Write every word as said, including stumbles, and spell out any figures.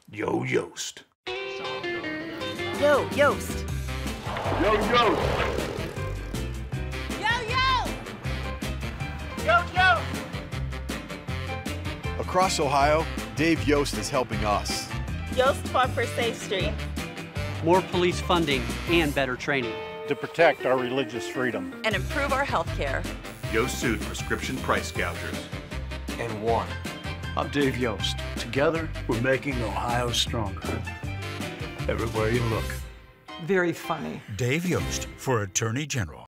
Yo, Yost. Yo, Yost. Yo, Yost. Yo, yo! Yo, yo! Across Ohio, Dave Yost is helping us. Yost fought for Safe Street. More police funding and better training. To protect our religious freedom. And improve our health care. Yost sued prescription price gougers. And won. I'm Dave Yost. Together, we're making Ohio stronger. Everywhere you look. Very funny. Dave Yost for Attorney General.